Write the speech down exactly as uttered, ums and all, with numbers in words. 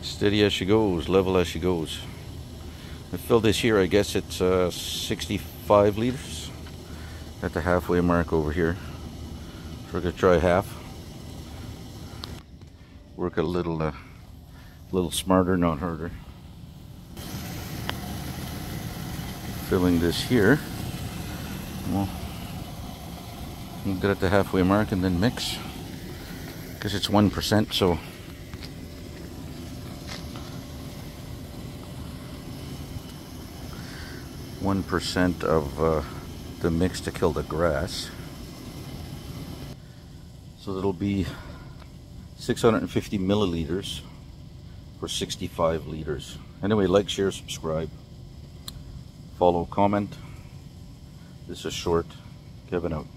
Steady as she goes, level as she goes. I filled this here, I guess it's uh, sixty-five liters at the halfway mark over here. So we're gonna try half. Work a little, uh, little smarter, not harder. Filling this here. Well, we'll get at the halfway mark and then mix. Because it's one percent, so one percent of uh, the mix to kill the grass. So that'll be six hundred fifty milliliters for sixty-five liters. Anyway, like, share, subscribe, follow, comment. This is short. Kevin out.